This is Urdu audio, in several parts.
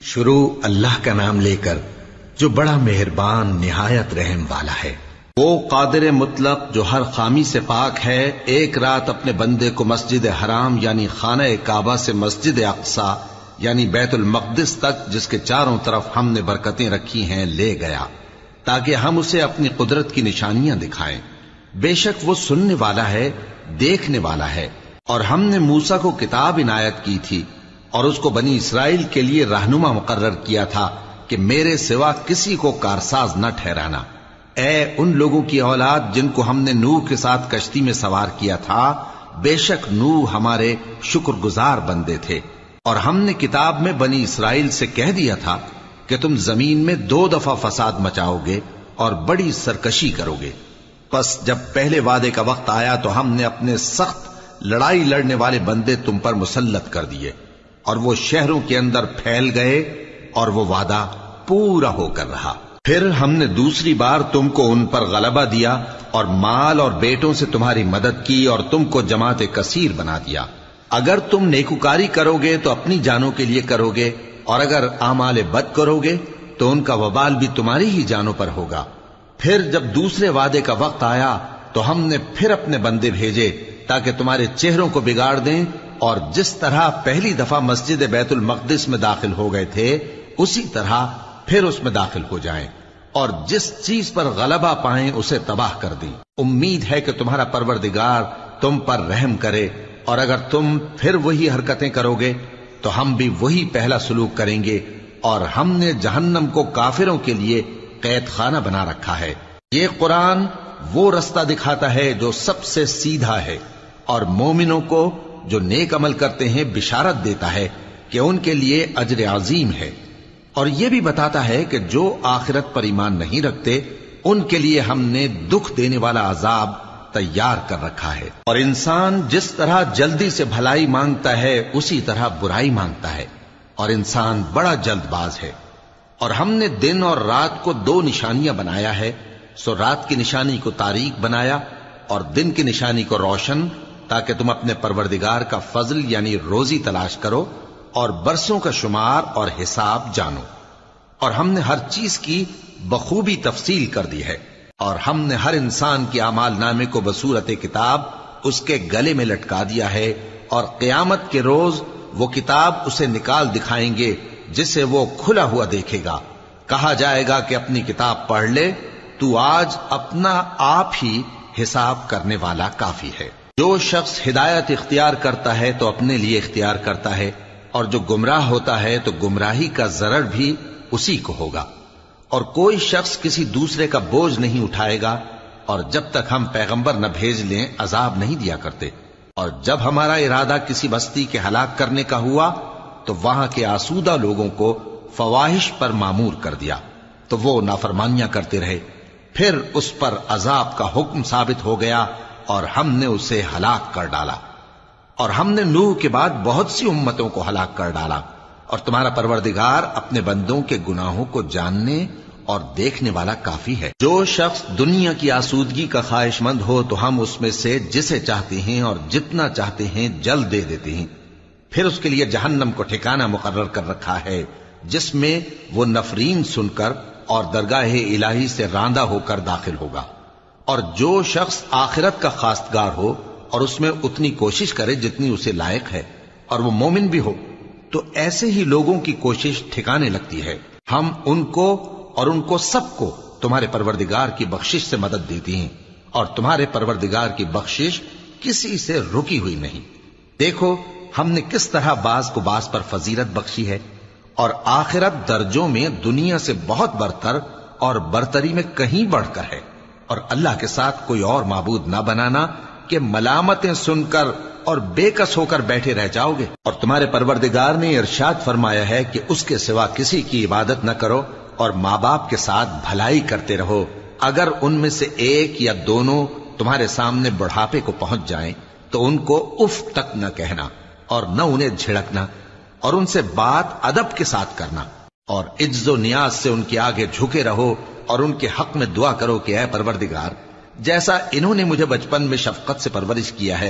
شروع اللہ کا نام لے کر جو بڑا مہربان نہایت رحم والا ہے۔ وہ قادر مطلق جو ہر خامی سے پاک ہے، ایک رات اپنے بندے کو مسجد حرام یعنی خانہ کعبہ سے مسجد اقصی یعنی بیت المقدس تک، جس کے چاروں طرف ہم نے برکتیں رکھی ہیں، لے گیا تاکہ ہم اسے اپنی قدرت کی نشانیاں دکھائیں۔ بے شک وہ سننے والا ہے، دیکھنے والا ہے۔ اور ہم نے موسیٰ کو کتاب عنایت کی تھی اور اس کو بنی اسرائیل کے لیے رہنما مقرر کیا تھا کہ میرے سوا کسی کو کارساز نہ ٹھہرانا۔ اے ان لوگوں کی اولاد جن کو ہم نے نوح کے ساتھ کشتی میں سوار کیا تھا، بے شک نوح ہمارے شکر گزار بندے تھے۔ اور ہم نے کتاب میں بنی اسرائیل سے کہہ دیا تھا کہ تم زمین میں 2 دفعہ فساد مچاؤ گے اور بڑی سرکشی کرو گے۔ پس جب پہلے وعدے کا وقت آیا تو ہم نے اپنے سخت لڑائی لڑنے والے بندے تم پر مسلط کر دیے، اور وہ شہروں کے اندر پھیل گئے، اور وہ وعدہ پورا ہو کر رہا۔ پھر ہم نے دوسری بار تم کو ان پر غلبہ دیا اور مال اور بیٹوں سے تمہاری مدد کی اور تم کو جماعت کثیر بنا دیا۔ اگر تم نیکوکاری کرو گے تو اپنی جانوں کے لیے کرو گے، اور اگر اعمال بد کرو گے تو ان کا وبال بھی تمہاری ہی جانوں پر ہوگا۔ پھر جب دوسرے وعدے کا وقت آیا تو ہم نے پھر اپنے بندے بھیجے تاکہ تمہارے چہروں کو بگاڑ دیں، اور جس طرح پہلی دفعہ مسجد بیت المقدس میں داخل ہو گئے تھے اسی طرح پھر اس میں داخل ہو جائیں، اور جس چیز پر غلبہ پائیں اسے تباہ کر دیں۔ امید ہے کہ تمہارا پروردگار تم پر رحم کرے، اور اگر تم پھر وہی حرکتیں کرو گے تو ہم بھی وہی پہلا سلوک کریں گے، اور ہم نے جہنم کو کافروں کے لیے قید خانہ بنا رکھا ہے۔ یہ قرآن وہ رستہ دکھاتا ہے جو سب سے سیدھا ہے، اور مومنوں کو جو نیک عمل کرتے ہیں بشارت دیتا ہے کہ ان کے لیے اجر عظیم ہے، اور یہ بھی بتاتا ہے کہ جو آخرت پر ایمان نہیں رکھتے ان کے لیے ہم نے دکھ دینے والا عذاب تیار کر رکھا ہے۔ اور انسان جس طرح جلدی سے بھلائی مانگتا ہے اسی طرح برائی مانگتا ہے، اور انسان بڑا جلد باز ہے۔ اور ہم نے دن اور رات کو 2 نشانیاں بنایا ہے، سو رات کی نشانی کو تاریک بنایا اور دن کی نشانی کو روشن، تاکہ تم اپنے پروردگار کا فضل یعنی روزی تلاش کرو اور برسوں کا شمار اور حساب جانو۔ اور ہم نے ہر چیز کی بخوبی تفصیل کر دی ہے، اور ہم نے ہر انسان کے اعمال نامے کو بصورت کتاب اس کے گلے میں لٹکا دیا ہے، اور قیامت کے روز وہ کتاب اسے نکال دکھائیں گے جسے وہ کھلا ہوا دیکھے گا۔ کہا جائے گا کہ اپنی کتاب پڑھ لے، تو آج اپنا آپ ہی حساب کرنے والا کافی ہے۔ جو شخص ہدایت اختیار کرتا ہے تو اپنے لیے اختیار کرتا ہے، اور جو گمراہ ہوتا ہے تو گمراہی کا ضرر بھی اسی کو ہوگا۔ اور کوئی شخص کسی دوسرے کا بوجھ نہیں اٹھائے گا، اور جب تک ہم پیغمبر نہ بھیج لیں عذاب نہیں دیا کرتے۔ اور جب ہمارا ارادہ کسی بستی کے ہلاک کرنے کا ہوا تو وہاں کے آسودہ لوگوں کو فواحش پر مامور کر دیا، تو وہ نافرمانیاں کرتے رہے۔ پھر اس پر عذاب کا حکم ثابت ہو گیا اور ہم نے اسے ہلاک کر ڈالا۔ اور ہم نے نوح کے بعد بہت سی امتوں کو ہلاک کر ڈالا، اور تمہارا پروردگار اپنے بندوں کے گناہوں کو جاننے اور دیکھنے والا کافی ہے۔ جو شخص دنیا کی آسودگی کا خواہش مند ہو تو ہم اس میں سے جسے چاہتے ہیں اور جتنا چاہتے ہیں جلد دے دیتے ہیں۔ پھر اس کے لیے جہنم کو ٹھکانہ مقرر کر رکھا ہے، جس میں وہ نفرین سن کر اور درگاہ الہی سے راندہ ہو کر داخل ہوگا۔ اور جو شخص آخرت کا خواستگار ہو اور اس میں اتنی کوشش کرے جتنی اسے لائق ہے، اور وہ مومن بھی ہو، تو ایسے ہی لوگوں کی کوشش ٹھکانے لگتی ہے۔ ہم ان کو اور ان کو سب کو تمہارے پروردگار کی بخشش سے مدد دیتی ہیں، اور تمہارے پروردگار کی بخشش کسی سے رکی ہوئی نہیں۔ دیکھو ہم نے کس طرح بعض کو بعض پر فضیلت بخشی ہے، اور آخرت درجوں میں دنیا سے بہت برتر اور برتری میں کہیں بڑھ کر ہے۔ اور اللہ کے ساتھ کوئی اور معبود نہ بنانا کہ ملامتیں سن کر اور بے کس ہو کر بیٹھے رہ جاؤ گے۔ اور تمہارے پروردگار نے ارشاد فرمایا ہے کہ اس کے سوا کسی کی عبادت نہ کرو، اور ماں باپ کے ساتھ بھلائی کرتے رہو۔ اگر ان میں سے ایک یا دونوں تمہارے سامنے بڑھاپے کو پہنچ جائیں تو ان کو اف تک نہ کہنا، اور نہ انہیں جھڑکنا، اور ان سے بات ادب کے ساتھ کرنا، اور عجز و نیاز سے ان کے آگے جھکے رہو، اور ان کے حق میں دعا کرو کہ اے پروردگار، جیسا انہوں نے مجھے بچپن میں شفقت سے پرورش کیا ہے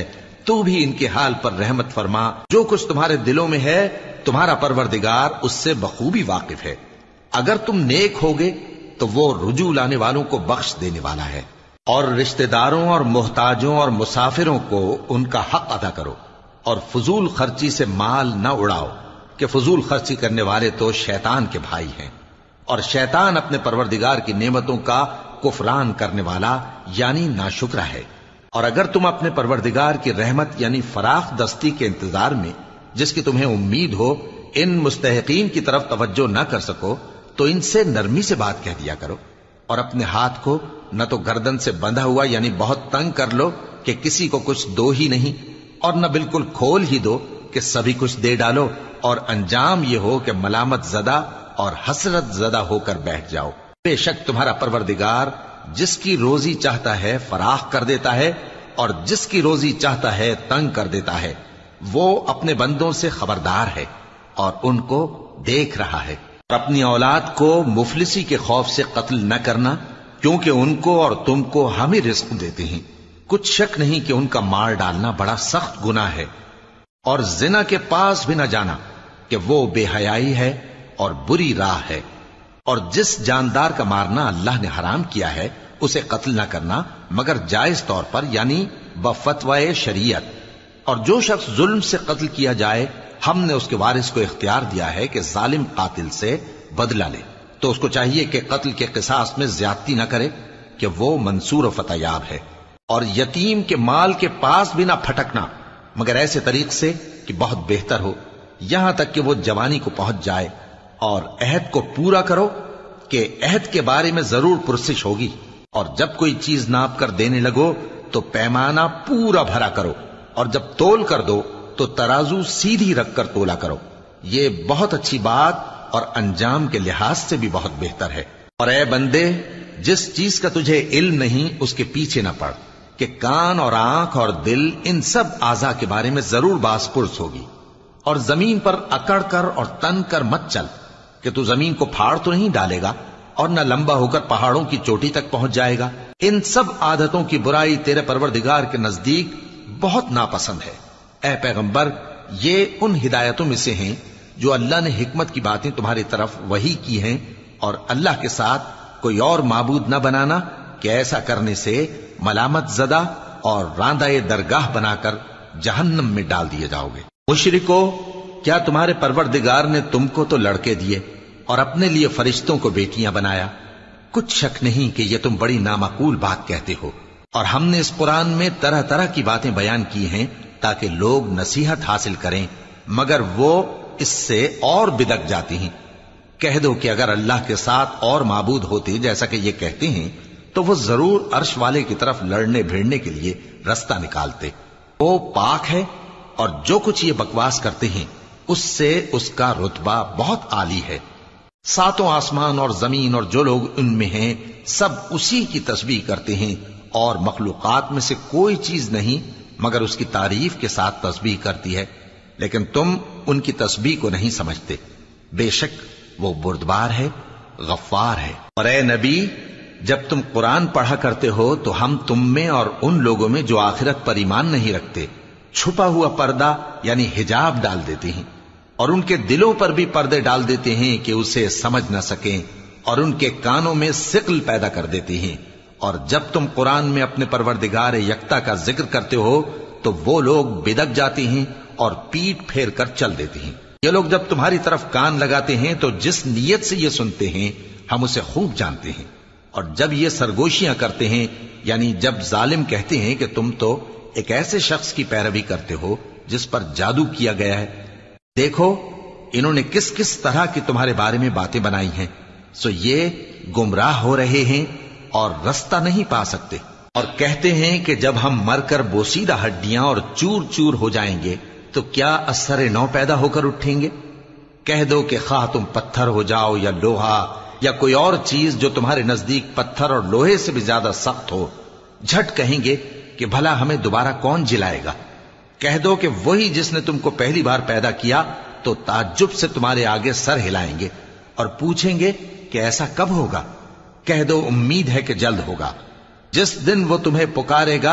تو بھی ان کے حال پر رحمت فرما، جو کچھ تمہارے دلوں میں ہے تمہارا پروردگار اس سے بخوبی واقف ہے۔ اگر تم نیک ہوگے تو وہ رجوع لانے والوں کو بخش دینے والا ہے۔ اور رشتہ داروں اور محتاجوں اور مسافروں کو ان کا حق ادا کرو، اور فضول خرچی سے مال نہ اڑاؤ، کہ فضول خرچی کرنے والے تو شیطان کے بھائی ہیں، اور شیطان اپنے پروردگار کی نعمتوں کا کفران کرنے والا یعنی ناشکرا ہے۔ اور اگر تم اپنے پروردگار کی رحمت یعنی فراخ دستی کے انتظار میں، جس کی تمہیں امید ہو، ان مستحقین کی طرف توجہ نہ کر سکو تو ان سے نرمی سے بات کہہ دیا کرو، اور اپنے ہاتھ کو نہ تو گردن سے بندھا ہوا یعنی بہت تنگ کر لو کہ کسی کو کچھ دو ہی نہیں، اور نہ بالکل کھول ہی دو کہ سبھی کچھ دے ڈالو، اور انجام یہ ہو کہ ملامت زدہ اور حسرت زدہ ہو کر بیٹھ جاؤ۔ بے شک تمہارا پروردگار جس کی روزی چاہتا ہے فراخ کر دیتا ہے، اور جس کی روزی چاہتا ہے تنگ کر دیتا ہے۔ وہ اپنے بندوں سے خبردار ہے اور ان کو دیکھ رہا ہے۔ اور اپنی اولاد کو مفلسی کے خوف سے قتل نہ کرنا، کیونکہ ان کو اور تم کو ہم ہی رزق دیتے ہیں۔ کچھ شک نہیں کہ ان کا مار ڈالنا بڑا سخت گناہ ہے۔ اور زنا کے پاس بھی نہ جانا کہ وہ بے حیائی ہے اور بری راہ ہے۔ اور جس جاندار کا مارنا اللہ نے حرام کیا ہے اسے قتل نہ کرنا مگر جائز طور پر یعنی بفتوائے شریعت۔ اور جو شخص ظلم سے قتل کیا جائے ہم نے اس کے وارث کو اختیار دیا ہے کہ ظالم قاتل سے بدلہ لے، تو اس کو چاہیے کہ قتل کے قصاص میں زیادتی نہ کرے کہ وہ منصور و فتح یاب ہے۔ اور یتیم کے مال کے پاس بھی نہ پھٹکنا مگر ایسے طریق سے کہ بہت بہتر ہو، یہاں تک کہ وہ جوانی کو پہنچ جائے۔ اور عہد کو پورا کرو کہ عہد کے بارے میں ضرور پرسش ہوگی، اور جب کوئی چیز ناپ کر دینے لگو تو پیمانہ پورا بھرا کرو، اور جب تول کر دو تو ترازو سیدھی رکھ کر تولا کرو، یہ بہت اچھی بات اور انجام کے لحاظ سے بھی بہت بہتر ہے۔ اور اے بندے، جس چیز کا تجھے علم نہیں اس کے پیچھے نہ پڑ، کہ کان اور آنکھ اور دل ان سب اعضاء کے بارے میں ضرور باز پرس ہوگی۔ اور زمین پر اکڑ کر اور تن کر مت چل، کہ تو زمین کو پھاڑ تو نہیں ڈالے گا اور نہ لمبا ہو کر پہاڑوں کی چوٹی تک پہنچ جائے گا۔ ان سب عادتوں کی برائی تیرے پروردگار کے نزدیک بہت ناپسند ہے۔ اے پیغمبر، یہ ان ہدایتوں میں سے ہیں جو اللہ نے حکمت کی باتیں تمہاری طرف وحی کی ہیں، اور اللہ کے ساتھ کوئی اور معبود نہ بنانا کہ ایسا کرنے سے ملامت زدہ اور راندہ درگاہ بنا کر جہنم میں ڈال دیے جاؤ گے۔ مشرکو، کیا تمہارے پروردگار نے تم کو تو لڑکے دیے اور اپنے لیے فرشتوں کو بیٹیاں بنایا؟ کچھ شک نہیں کہ یہ تم بڑی نامعقول بات کہتے ہو، اور ہم نے اس قرآن میں طرح طرح کی باتیں بیان کی ہیں تاکہ لوگ نصیحت حاصل کریں، مگر وہ اس سے اور بدک جاتی ہیں۔ کہہ دو کہ اگر اللہ کے ساتھ اور معبود ہوتے جیسا کہ یہ کہتے ہیں تو وہ ضرور عرش والے کی طرف لڑنے بھیڑنے کے لیے رستہ نکالتے۔ وہ پاک ہے، اور جو کچھ یہ بکواس کرتے ہیں اس سے اس کا رتبہ بہت عالی ہے۔ ساتوں آسمان اور زمین اور جو لوگ ان میں ہیں سب اسی کی تسبیح کرتے ہیں، اور مخلوقات میں سے کوئی چیز نہیں مگر اس کی تعریف کے ساتھ تسبیح کرتی ہے، لیکن تم ان کی تسبیح کو نہیں سمجھتے۔ بے شک وہ بردبار ہے، غفار ہے۔ اور اے نبی، جب تم قرآن پڑھا کرتے ہو تو ہم تم میں اور ان لوگوں میں جو آخرت پر ایمان نہیں رکھتے چھپا ہوا پردہ یعنی حجاب ڈال دیتے ہیں، اور ان کے دلوں پر بھی پردے ڈال دیتے ہیں کہ اسے سمجھ نہ سکیں، اور ان کے کانوں میں ثقل پیدا کر دیتے ہیں۔ اور جب تم قرآن میں اپنے پروردگار یکتا کا ذکر کرتے ہو تو وہ لوگ بدک جاتے ہیں اور پیٹ پھیر کر چل دیتے ہیں۔ یہ لوگ جب تمہاری طرف کان لگاتے ہیں تو جس نیت سے یہ سنتے ہیں ہم اسے خوب جانتے ہیں، اور جب یہ سرگوشیاں کرتے ہیں یعنی جب ظالم کہتے ہیں کہ تم تو ایک ایسے شخص کی پیروی کرتے ہو جس پر جادو کیا گیا ہے، دیکھو انہوں نے کس کس طرح کی تمہارے بارے میں باتیں بنائی ہیں، سو یہ گمراہ ہو رہے ہیں اور رستہ نہیں پا سکتے۔ اور کہتے ہیں کہ جب ہم مر کر بوسیدہ ہڈیاں اور چور چور ہو جائیں گے تو کیا اثر نو پیدا ہو کر اٹھیں گے؟ کہہ دو کہ خواہ تم پتھر ہو جاؤ یا لوہا یا کوئی اور چیز جو تمہارے نزدیک پتھر اور لوہے سے بھی زیادہ سخت ہو، جھٹ کہیں گے کہ بھلا ہمیں دوبارہ کون جلائے گا؟ کہہ دو کہ وہی جس نے تم کو پہلی بار پیدا کیا تو تعجب سے تمہارے آگے سر ہلائیں گے اور پوچھیں گے کہ ایسا کب ہوگا؟ کہہ دو امید ہے کہ جلد ہوگا۔ جس دن وہ تمہیں پکارے گا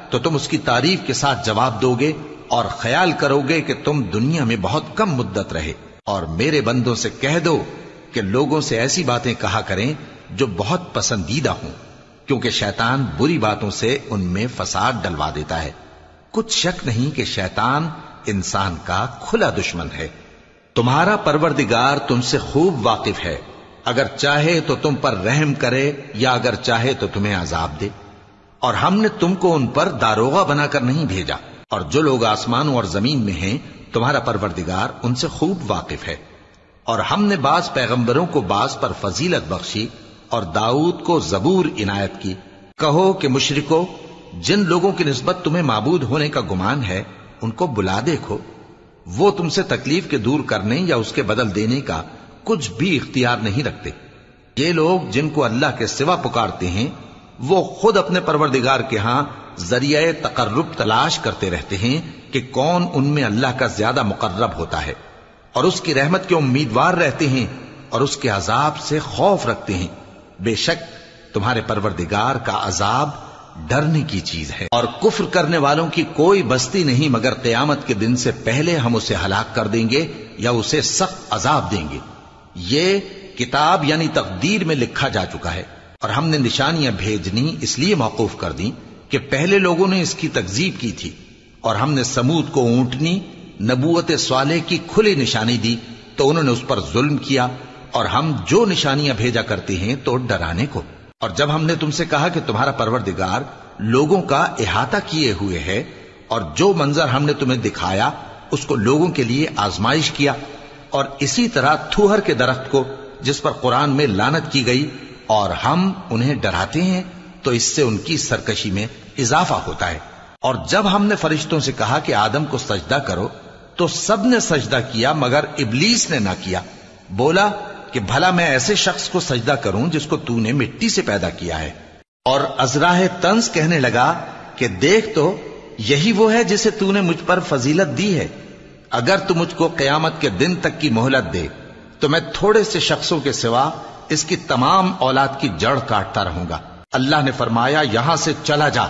تو تم اس کی تعریف کے ساتھ جواب دو گے اور خیال کرو گے کہ تم دنیا میں بہت کم مدت رہے. اور میرے بندوں سے کہہ دو کہ لوگوں سے ایسی باتیں کہا کریں جو بہت پسندیدہ ہوں، کیونکہ شیطان بری باتوں سے ان میں فساد ڈلوا دیتا ہے. کچھ شک نہیں کہ شیطان انسان کا کھلا دشمن ہے. تمہارا پروردگار تم سے خوب واقف ہے، اگر چاہے تو تم پر رحم کرے یا اگر چاہے تو تمہیں عذاب دے. اور ہم نے تم کو ان پر داروغہ بنا کر نہیں بھیجا، اور جو لوگ آسمانوں اور زمین میں ہیں تمہارا پروردگار ان سے خوب واقف ہے. اور ہم نے بعض پیغمبروں کو بعض پر فضیلت بخشی اور داؤد کو زبور عنایت کی. کہو کہ مشرکو، جن لوگوں کی نسبت تمہیں معبود ہونے کا گمان ہے ان کو بلا دیکھو، وہ تم سے تکلیف کے دور کرنے یا اس کے بدل دینے کا کچھ بھی اختیار نہیں رکھتے. یہ لوگ جن کو اللہ کے سوا پکارتے ہیں وہ خود اپنے پروردگار کے ہاں ذریعہ تقرب تلاش کرتے رہتے ہیں کہ کون ان میں اللہ کا زیادہ مقرب ہوتا ہے، اور اس کی رحمت کے امیدوار رہتے ہیں اور اس کے عذاب سے خوف رکھتے ہیں. بے شک تمہارے پروردگار کا عذاب ڈرنے کی چیز ہے. اور کفر کرنے والوں کی کوئی بستی نہیں مگر قیامت کے دن سے پہلے ہم اسے ہلاک کر دیں گے یا اسے سخت عذاب دیں گے. یہ کتاب یعنی تقدیر میں لکھا جا چکا ہے. اور ہم نے نشانیاں بھیجنی اس لیے موقوف کر دیں کہ پہلے لوگوں نے اس کی تکذیب کی تھی. اور ہم نے سمود کو اونٹنی نبوت صالح کی کھلی نشانی دی تو انہوں نے اس پر ظلم کیا. اور ہم جو نشانیاں بھیجا کرتے ہیں تو ڈرانے کو. اور جب ہم نے تم سے کہا کہ تمہارا پروردگار لوگوں کا احاطہ کیے ہوئے ہے اور جو منظر ہم نے تمہیں دکھایا اس کو لوگوں کے لیے آزمائش کیا، اور اسی طرح تھوہر کے درخت کو جس پر قرآن میں لعنت کی گئی، اور ہم انہیں ڈراتے ہیں تو اس سے ان کی سرکشی میں اضافہ ہوتا ہے. اور جب ہم نے فرشتوں سے کہا کہ آدم کو سجدہ کرو تو سب نے سجدہ کیا مگر ابلیس نے نہ کیا. بولا کہ بھلا میں ایسے شخص کو سجدہ کروں جس کو تو نے مٹی سے پیدا کیا ہے. اور ازراہ طنز کہنے لگا کہ دیکھ تو یہی وہ ہے جسے تو نے مجھ پر فضیلت دی ہے. اگر تو مجھ کو قیامت کے دن تک کی مہلت دے تو میں تھوڑے سے شخصوں کے سوا اس کی تمام اولاد کی جڑ کاٹتا رہوں گا. اللہ نے فرمایا یہاں سے چلا جا،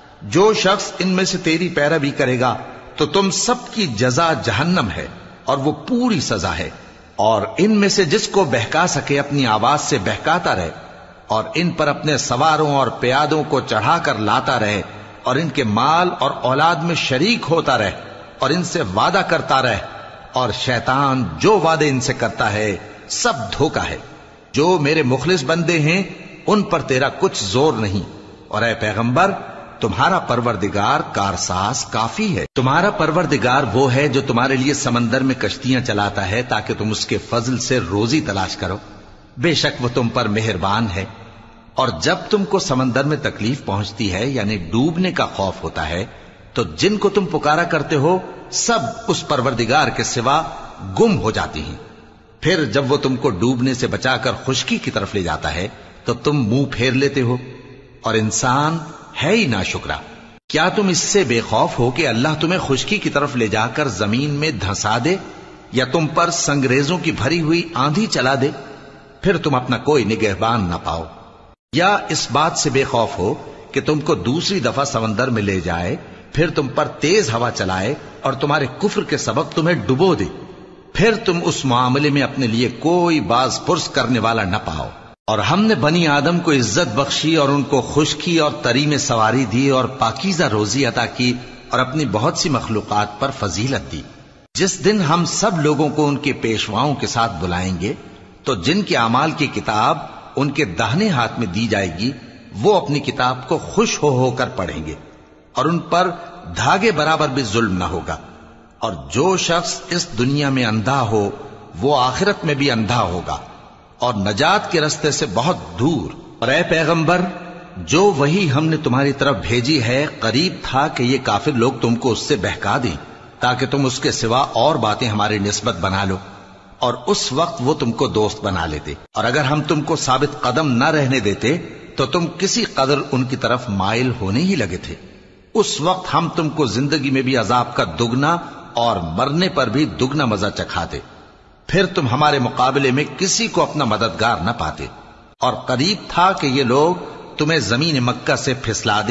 جو شخص ان میں سے تیری پیروی کرے گا تو تم سب کی جزا جہنم ہے اور وہ پوری سزا ہے. اور ان میں سے جس کو بہکا سکے اپنی آواز سے بہکاتا رہے، اور ان پر اپنے سواروں اور پیادوں کو چڑھا کر لاتا رہے، اور ان کے مال اور اولاد میں شریک ہوتا رہے، اور ان سے وعدہ کرتا رہے. اور شیطان جو وعدے ان سے کرتا ہے سب دھوکا ہے. جو میرے مخلص بندے ہیں ان پر تیرا کچھ زور نہیں. اور اے پیغمبر تمہارا پروردگار کارساز کافی ہے. تمہارا پروردگار وہ ہے جو تمہارے لیے سمندر میں کشتیاں چلاتا ہے تاکہ تم اس کے فضل سے روزی تلاش کرو. بے شک وہ تم پر مہربان ہے. اور جب تم کو سمندر میں تکلیف پہنچتی ہے یعنی ڈوبنے کا خوف ہوتا ہے تو جن کو تم پکارا کرتے ہو سب اس پروردگار کے سوا گم ہو جاتی ہیں. پھر جب وہ تم کو ڈوبنے سے بچا کر خشکی کی طرف لے جاتا ہے تو تم منہ پھیر لیتے ہو. اور انسان ہے ہی ناشکرا. کیا تم اس سے بے خوف ہو کہ اللہ تمہیں خشکی کی طرف لے جا کر زمین میں دھنسا دے یا تم پر سنگریزوں کی بھری ہوئی آندھی چلا دے، پھر تم اپنا کوئی نگہبان نہ پاؤ؟ یا اس بات سے بے خوف ہو کہ تم کو دوسری دفعہ سمندر میں لے جائے، پھر تم پر تیز ہوا چلائے اور تمہارے کفر کے سبب تمہیں ڈبو دے، پھر تم اس معاملے میں اپنے لیے کوئی باز پرس کرنے والا نہ پاؤ؟ اور ہم نے بنی آدم کو عزت بخشی اور ان کو خشکی اور تری میں سواری دی اور پاکیزہ روزی عطا کی اور اپنی بہت سی مخلوقات پر فضیلت دی. جس دن ہم سب لوگوں کو ان کے پیشواؤں کے ساتھ بلائیں گے تو جن کے اعمال کی کتاب ان کے داہنے ہاتھ میں دی جائے گی وہ اپنی کتاب کو خوش ہو کر پڑھیں گے اور ان پر دھاگے برابر بھی ظلم نہ ہوگا. اور جو شخص اس دنیا میں اندھا ہو وہ آخرت میں بھی اندھا ہوگا اور نجات کے رستے سے بہت دور. اور اے پیغمبر جو وہی ہم نے تمہاری طرف بھیجی ہے قریب تھا کہ یہ کافر لوگ تم کو اس سے بہکا دیں تاکہ تم اس کے سوا اور باتیں ہماری نسبت بنا لو، اور اس وقت وہ تم کو دوست بنا لیتے. اور اگر ہم تم کو ثابت قدم نہ رہنے دیتے تو تم کسی قدر ان کی طرف مائل ہونے ہی لگے تھے. اس وقت ہم تم کو زندگی میں بھی عذاب کا دگنا اور مرنے پر بھی دگنا مزہ چکھاتے، پھر تم ہمارے مقابلے میں کسی کو اپنا مددگار نہ پاتے. اور قریب تھا کہ یہ لوگ تمہیں زمین مکہ سے پھسلا دیں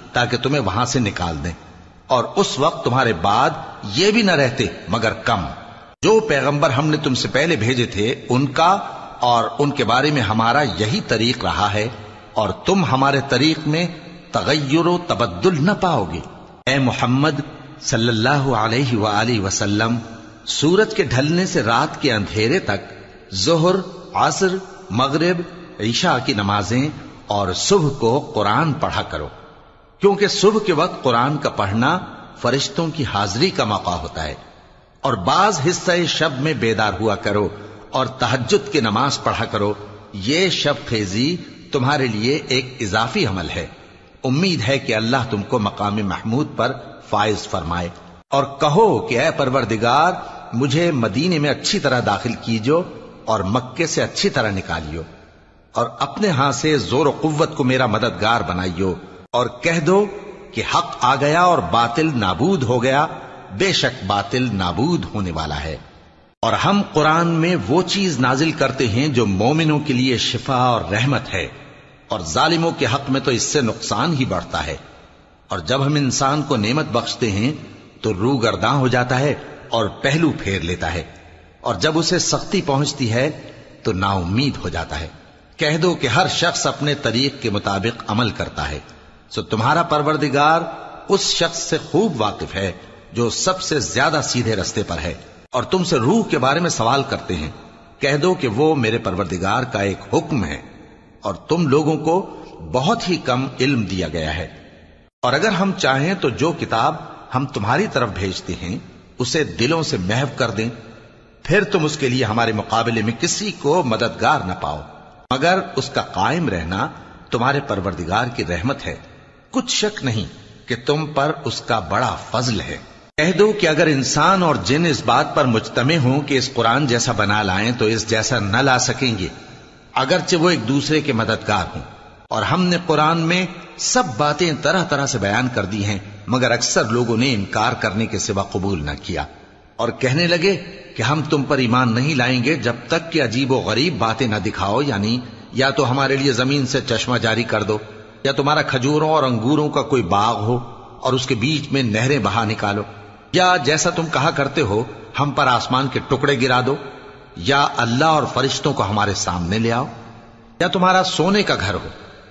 تاکہ تمہیں وہاں سے نکال دیں، اور اس وقت تمہارے بعد یہ بھی نہ رہتے مگر کم۔ جو پیغمبر ہم نے تم سے پہلے بھیجے تھے ان کا اور ان کے بارے میں ہمارا یہی طریق رہا ہے، اور تم ہمارے طریق میں تغیر و تبدل نہ پاؤ گے۔ اے محمد صلی اللہ علیہ وآلہ وسلم، سورج کے ڈھلنے سے رات کے اندھیرے تک ظہر، عصر، مغرب، عشاء کی نمازیں اور صبح کو قرآن پڑھا کرو، کیونکہ صبح کے وقت قرآن کا پڑھنا فرشتوں کی حاضری کا موقع ہوتا ہے، اور بعض حصہ شب میں بیدار ہوا کرو اور تہجد کی نماز پڑھا کرو۔ یہ شب خیزی تمہارے لیے ایک اضافی عمل ہے۔ امید ہے کہ اللہ تم کو مقام محمود پر فائز فرمائے۔ اور کہو کہ اے پروردگار، مجھے مدینے میں اچھی طرح داخل کیجو اور مکے سے اچھی طرح نکالیو، اور اپنے ہاں سے زور و قوت کو میرا مددگار بنائیو، اور کہہ دو کہ حق آ گیا اور باطل نابود ہو گیا، بے شک باطل نابود ہونے والا ہے۔ اور ہم قرآن میں وہ چیز نازل کرتے ہیں جو مومنوں کے لیے شفا اور رحمت ہے، اور ظالموں کے حق میں تو اس سے نقصان ہی بڑھتا ہے۔ اور جب ہم انسان کو نعمت بخشتے ہیں تو روح گرداں ہو جاتا ہے اور پہلو پھیر لیتا ہے، اور جب اسے سختی پہنچتی ہے تو نا امید ہو جاتا ہے۔ کہہ دو کہ ہر شخص اپنے طریق کے مطابق عمل کرتا ہے، سو تمہارا پروردگار اس شخص سے خوب واقف ہے جو سب سے زیادہ سیدھے رستے پر ہے۔ اور تم سے روح کے بارے میں سوال کرتے ہیں، کہہ دو کہ وہ میرے پروردگار کا ایک حکم ہے، اور تم لوگوں کو بہت ہی کم علم دیا گیا ہے۔ اور اگر ہم چاہیں تو جو کتاب ہم تمہاری طرف بھیجتے ہیں اسے دلوں سے محو کر دیں، پھر تم اس کے لیے ہمارے مقابلے میں کسی کو مددگار نہ پاؤ، مگر اس کا قائم رہنا تمہارے پروردگار کی رحمت ہے، کچھ شک نہیں کہ تم پر اس کا بڑا فضل ہے۔ کہہ دو کہ اگر انسان اور جن اس بات پر مجتمع ہوں کہ اس قرآن جیسا بنا لائیں تو اس جیسا نہ لا سکیں گے، اگرچہ وہ ایک دوسرے کے مددگار ہوں۔ اور ہم نے قرآن میں سب باتیں طرح طرح سے بیان کر دی ہیں، مگر اکثر لوگوں نے انکار کرنے کے سوا قبول نہ کیا، اور کہنے لگے کہ ہم تم پر ایمان نہیں لائیں گے جب تک کہ عجیب و غریب باتیں نہ دکھاؤ، یعنی یا تو ہمارے لیے زمین سے چشمہ جاری کر دو، یا تمہارا کھجوروں اور انگوروں کا کوئی باغ ہو اور اس کے بیچ میں نہریں بہا نکالو، یا جیسا تم کہا کرتے ہو ہم پر آسمان کے ٹکڑے گرا دو، یا اللہ اور فرشتوں کو ہمارے سامنے لے آؤ، یا تمہارا سونے کا گھر ہو،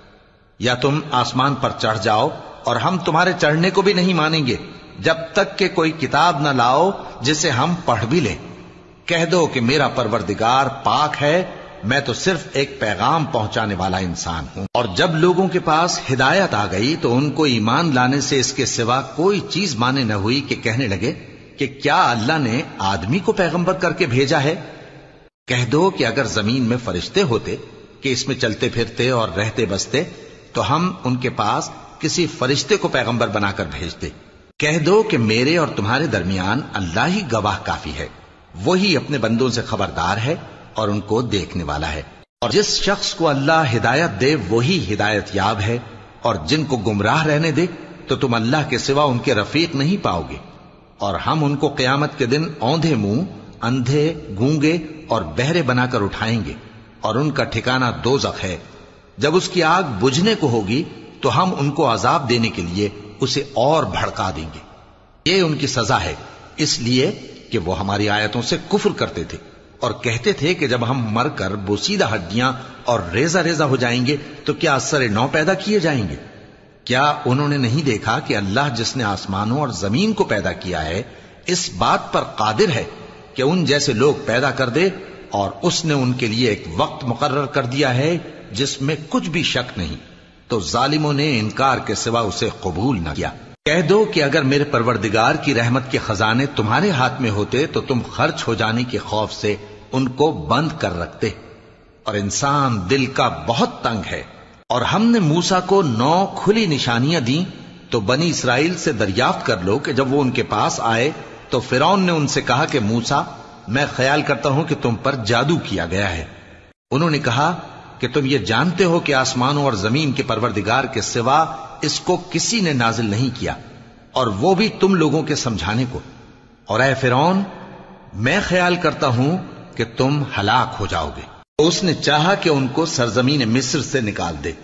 یا تم آسمان پر چڑھ جاؤ، اور ہم تمہارے چڑھنے کو بھی نہیں مانیں گے جب تک کہ کوئی کتاب نہ لاؤ جسے ہم پڑھ بھی لیں۔ کہہ دو کہ میرا پروردگار پاک ہے، میں تو صرف ایک پیغام پہنچانے والا انسان ہوں۔ اور جب لوگوں کے پاس ہدایت آ گئی تو ان کو ایمان لانے سے اس کے سوا کوئی چیز مانے نہ ہوئی کہ کہنے لگے کہ کیا اللہ نے آدمی کو پیغمبر کر کے بھیجا ہے؟ کہہ دو کہ اگر زمین میں فرشتے ہوتے کہ اس میں چلتے پھرتے اور رہتے بستے تو ہم ان کے پاس کسی فرشتے کو پیغمبر بنا کر بھیجتے۔ کہہ دو کہ میرے اور تمہارے درمیان اللہ ہی گواہ کافی ہے، وہی اپنے بندوں سے خبردار ہے اور ان کو دیکھنے والا ہے۔ اور جس شخص کو اللہ ہدایت دے وہی ہدایت یاب ہے، اور جن کو گمراہ رہنے دے تو تم اللہ کے سوا ان کے رفیق نہیں پاؤ گے۔ اور ہم ان کو قیامت کے دن اوندھے منہ، اندھے، گونگے اور بہرے بنا کر اٹھائیں گے، اور ان کا ٹھکانہ دوزخ ہے۔ جب اس کی آگ بجھنے کو ہوگی تو ہم ان کو عذاب دینے کے لیے اسے اور بھڑکا دیں گے۔ یہ ان کی سزا ہے، اس لیے کہ وہ ہماری آیتوں سے کفر کرتے تھے اور کہتے تھے کہ جب ہم مر کر بوسیدہ ہڈیاں اور ریزہ ریزہ ہو جائیں گے تو کیا اثر نو پیدا کیے جائیں گے؟ کیا انہوں نے نہیں دیکھا کہ اللہ جس نے آسمانوں اور زمین کو پیدا کیا ہے اس بات پر قادر ہے کہ ان جیسے لوگ پیدا کر دے، اور اس نے ان کے لیے ایک وقت مقرر کر دیا ہے جس میں کچھ بھی شک نہیں، تو ظالموں نے انکار کے سوا اسے قبول نہ کیا۔ کہہ دو کہ اگر میرے پروردگار کی رحمت کے خزانے تمہارے ہاتھ میں ہوتے تو تم خرچ ہو جانے کے خوف سے ان کو بند کر رکھتے، اور انسان دل کا بہت تنگ ہے۔ اور ہم نے موسیٰ کو 9 کھلی نشانیاں دیں تو بنی اسرائیل سے دریافت کر لو کہ جب وہ ان کے پاس آئے تو فرعون نے ان سے کہا کہ موسیٰ، میں خیال کرتا ہوں کہ تم پر جادو کیا گیا ہے۔ انہوں نے کہا کہ تم یہ جانتے ہو کہ آسمانوں اور زمین کے پروردگار کے سوا اس کو کسی نے نازل نہیں کیا، اور وہ بھی تم لوگوں کے سمجھانے کو۔ اور اے فرعون، میں خیال کرتا ہوں کہ تم ہلاک ہو جاؤ گے۔ تو اس نے چاہا کہ ان کو سرزمین مصر سے نکال دے،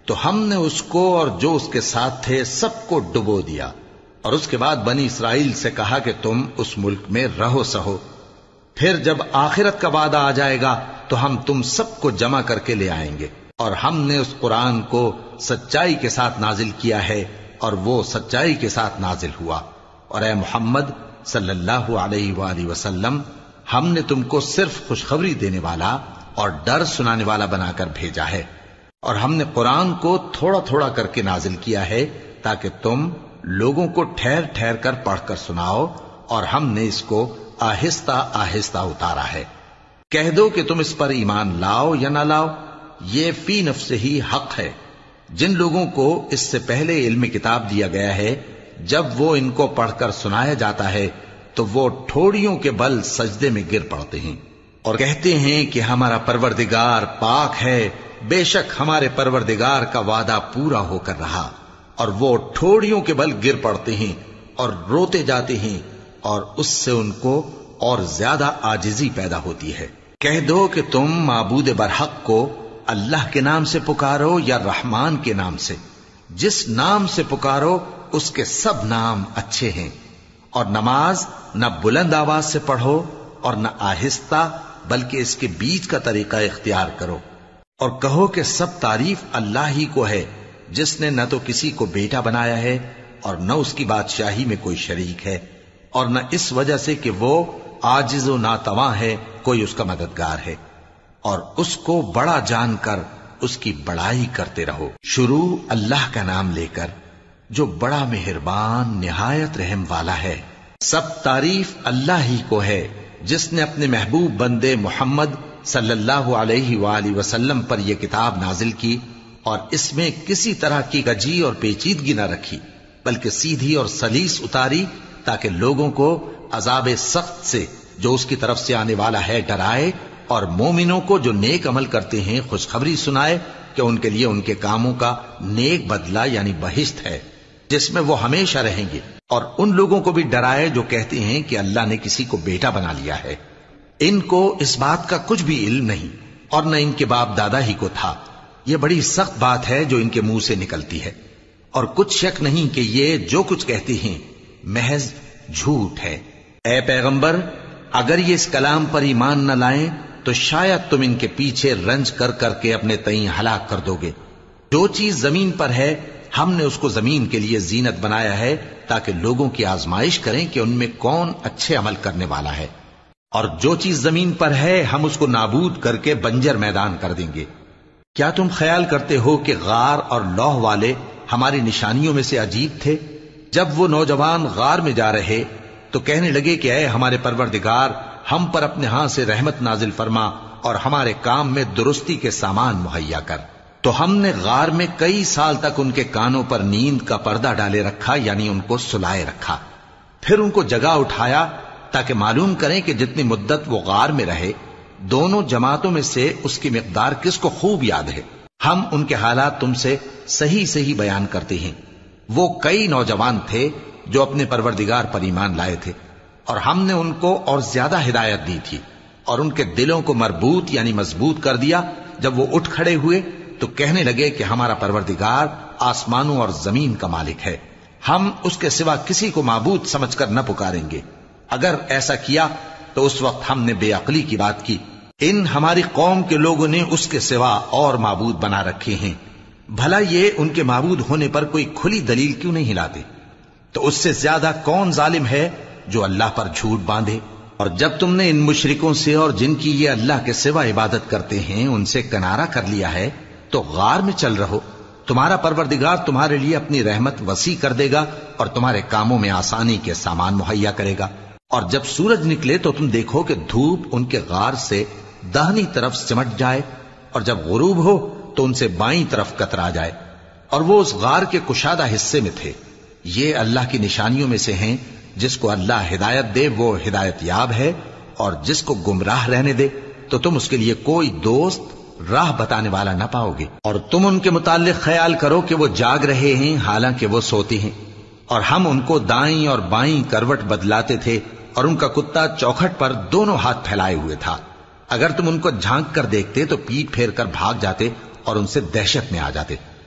تو ہم نے اس کو اور جو اس کے ساتھ تھے سب کو ڈبو دیا، اور اس کے بعد بنی اسرائیل سے کہا کہ تم اس ملک میں رہو سہو، پھر جب آخرت کا وعدہ آ جائے گا تو ہم تم سب کو جمع کر کے لے آئیں گے۔ اور ہم نے اس قرآن کو سچائی کے ساتھ نازل کیا ہے، اور وہ سچائی کے ساتھ نازل ہوا۔ اور اے محمد صلی اللہ علیہ وآلہ وسلم، ہم نے تم کو صرف خوشخبری دینے والا اور ڈر سنانے والا بنا کر بھیجا ہے، اور ہم نے قرآن کو تھوڑا تھوڑا کر کے نازل کیا ہے تاکہ تم لوگوں کو ٹھہر ٹھہر کر پڑھ کر سناؤ، اور ہم نے اس کو آہستہ آہستہ اتارا ہے۔ کہہ دو کہ تم اس پر ایمان لاؤ یا نہ لاؤ، یہ فی نفسہ ہی حق ہے۔ جن لوگوں کو اس سے پہلے علم کتاب دیا گیا ہے، جب وہ ان کو پڑھ کر سنایا جاتا ہے تو وہ ٹھوڑیوں کے بل سجدے میں گر پڑتے ہیں اور کہتے ہیں کہ ہمارا پروردگار پاک ہے، بے شک ہمارے پروردگار کا وعدہ پورا ہو کر رہا، اور وہ ٹھوڑیوں کے بل گر پڑتے ہیں اور روتے جاتے ہیں، اور اس سے ان کو اور زیادہ عاجزی پیدا ہوتی ہے۔ کہہ دو کہ تم معبود برحق کو اللہ کے نام سے پکارو یا رحمان کے نام سے، جس نام سے پکارو اس کے سب نام اچھے ہیں، اور نماز نہ بلند آواز سے پڑھو اور نہ آہستہ، بلکہ اس کے بیچ کا طریقہ اختیار کرو، اور کہو کہ سب تعریف اللہ ہی کو ہے، جس نے نہ تو کسی کو بیٹا بنایا ہے اور نہ اس کی بادشاہی میں کوئی شریک ہے، اور نہ اس وجہ سے کہ وہ عاجز و ناتواں ہے کوئی اس کا مددگار ہے، اور اس کو بڑا جان کر اس کی بڑائی کرتے رہو۔ شروع اللہ کا نام لے کر جو بڑا مہربان نہایت رحم والا ہے۔ سب تعریف اللہ ہی کو ہے جس نے اپنے محبوب بندے محمد صلی اللہ علیہ وآلہ وسلم پر یہ کتاب نازل کی، اور اس میں کسی طرح کی کجی اور پیچیدگی نہ رکھی، بلکہ سیدھی اور سلیس اتاری تاکہ لوگوں کو عذاب سخت سے جو اس کی طرف سے آنے والا ہے ڈرائے، اور مومنوں کو جو نیک عمل کرتے ہیں خوشخبری سنائے کہ ان کے لیے ان کے کاموں کا نیک بدلہ یعنی بہشت ہے جس میں وہ ہمیشہ رہیں گے، اور ان لوگوں کو بھی ڈرائے جو کہتے ہیں کہ اللہ نے کسی کو بیٹا بنا لیا ہے۔ ان کو اس بات کا کچھ بھی علم نہیں، اور نہ ان کے باپ دادا ہی کو تھا۔ یہ بڑی سخت بات ہے جو ان کے منہ سے نکلتی ہے، اور کچھ شک نہیں کہ یہ جو کچھ کہتے ہیں محض جھوٹ ہے۔ اے پیغمبر، اگر یہ اس کلام پر ایمان نہ لائیں تو شاید تم ان کے پیچھے رنج کر کر کے اپنے تئیں ہلاک کر دو گے۔ جو چیز زمین پر ہے ہم نے اس کو زمین کے لیے زینت بنایا ہے تاکہ لوگوں کی آزمائش کریں کہ ان میں کون اچھے عمل کرنے والا ہے، اور جو چیز زمین پر ہے ہم اس کو نابود کر کے بنجر میدان کر دیں گے۔ کیا تم خیال کرتے ہو کہ غار اور لوح والے ہماری نشانیوں میں سے عجیب تھے؟ جب وہ نوجوان غار میں جا رہے تو کہنے لگے کہ اے ہمارے پروردگار، ہم پر اپنے ہاں سے رحمت نازل فرما اور ہمارے کام میں درستی کے سامان مہیا کر۔ تو ہم نے غار میں کئی سال تک ان کے کانوں پر نیند کا پردہ ڈالے رکھا، یعنی ان کو سلائے رکھا، پھر ان کو جگا اٹھایا تاکہ معلوم کریں کہ جتنی مدت وہ غار میں رہے دونوں جماعتوں میں سے اس کی مقدار کس کو خوب یاد ہے۔ ہم ان کے حالات تم سے صحیح صحیح بیان کرتے ہیں۔ وہ کئی نوجوان تھے جو اپنے پروردگار پر ایمان لائے تھے، اور ہم نے ان کو اور زیادہ ہدایت دی تھی، اور ان کے دلوں کو مربوط یعنی مضبوط کر دیا۔ جب وہ اٹھ کھڑے ہوئے تو کہنے لگے کہ ہمارا پروردگار آسمانوں اور زمین کا مالک ہے، ہم اس کے سوا کسی کو معبود سمجھ کر نہ پکاریں گے۔ اگر ایسا کیا تو اس وقت ہم نے بے عقلی کی بات کی۔ ان ہماری قوم کے لوگوں نے اس کے سوا اور معبود بنا رکھے ہیں، بھلا یہ ان کے معبود ہونے پر کوئی کھلی دلیل کیوں نہیں لاتے؟ تو اس سے زیادہ کون ظالم ہے جو اللہ پر جھوٹ باندھے؟ اور جب تم نے ان مشرکوں سے اور جن کی یہ اللہ کے سوا عبادت کرتے ہیں ان سے کنارہ کر لیا ہے تو غار میں چل رہو، تمہارا پروردگار تمہارے لیے اپنی رحمت وسیع کر دے گا اور تمہارے کاموں میں آسانی کے سامان مہیا کرے گا۔ اور جب سورج نکلے تو تم دیکھو کہ دھوپ ان کے غار سے داہنی طرف سمٹ جائے، اور جب غروب ہو تو ان سے بائیں طرف کترا جائے، اور وہ اس غار کے کشادہ حصے میں تھے۔ یہ اللہ کی نشانیوں میں سے ہیں، جس کو اللہ ہدایت دے وہ ہدایت یاب ہے، اور جس کو گمراہ رہنے دے تو تم اس کے لیے کوئی دوست راہ بتانے والا نہ پاؤ گے۔ اور تم ان کے متعلق خیال کرو کہ وہ جاگ رہے ہیں حالانکہ وہ سوتے ہیں، اور ہم ان کو دائیں اور بائیں کروٹ بدلاتے تھے، اور ان کا کتا چوکھٹ پر دونوں ہاتھ پھیلائے ہوئے تھا۔ اگر تم ان کو جھانک کر دیکھتے تو پیٹ پھیر کر بھاگ جاتے اور ان سے دہشت میں آ جاتے۔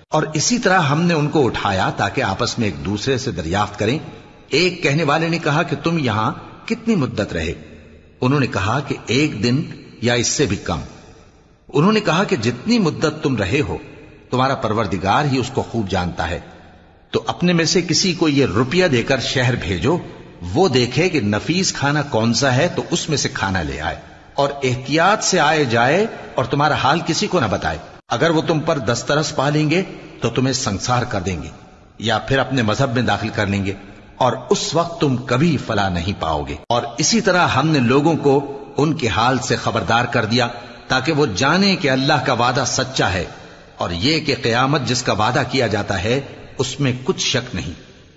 اور اسی طرح ہم نے ان کو اٹھایا تاکہ آپس میں ایک دوسرے سے دریافت کریں۔ ایک کہنے والے نے کہا کہ تم یہاں کتنی مدت رہے؟ انہوں نے کہا کہ 1 دن یا اس سے بھی کم۔ انہوں نے کہا کہ جتنی مدت تم رہے ہو تمہارا پروردگار ہی اس کو خوب جانتا ہے، تو اپنے میں سے کسی کو یہ روپیہ دے کر شہر بھیجو، وہ دیکھے کہ نفیس کھانا کون سا ہے تو اس میں سے کھانا لے آئے، اور احتیاط سے آئے جائے اور تمہارا حال کسی کو نہ بتائے۔ اگر وہ تم پر دسترس پا لیں گے تو تمہیں سنسار کر دیں گے یا پھر اپنے مذہب میں داخل کر لیں گے، اور اس وقت تم کبھی فلاح نہیں پاؤ گے۔ اور اسی طرح ہم نے لوگوں کو ان کے حال سے خبردار کر دیا تاکہ وہ جانیں کہ اللہ کا وعدہ سچا ہے، اور یہ کہ قیامت جس کا وعدہ کیا جاتا ہے اس میں کچھ شک نہیں۔